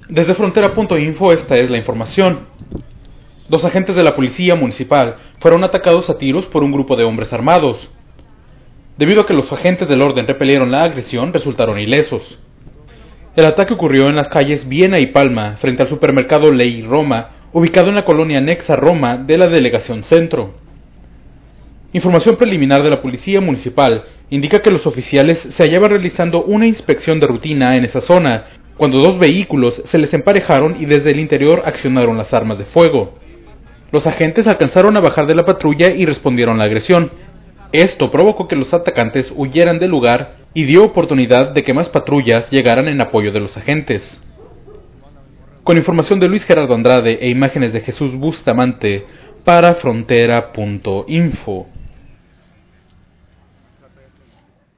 Desde Frontera.info esta es la información. 2 agentes de la policía municipal fueron atacados a tiros por un grupo de hombres armados. Debido a que los agentes del orden repelieron la agresión, resultaron ilesos. El ataque ocurrió en las calles Viena y Palma, frente al supermercado Ley Roma, ubicado en la colonia anexa Roma de la Delegación Centro. Información preliminar de la Policía Municipal indica que los oficiales se hallaban realizando una inspección de rutina en esa zona, cuando 2 vehículos se les emparejaron y desde el interior accionaron las armas de fuego. Los agentes alcanzaron a bajar de la patrulla y respondieron a la agresión. Esto provocó que los atacantes huyeran del lugar y dio oportunidad de que más patrullas llegaran en apoyo de los agentes. Con información de Luis Gerardo Andrade e imágenes de Jesús Bustamante para Frontera.info.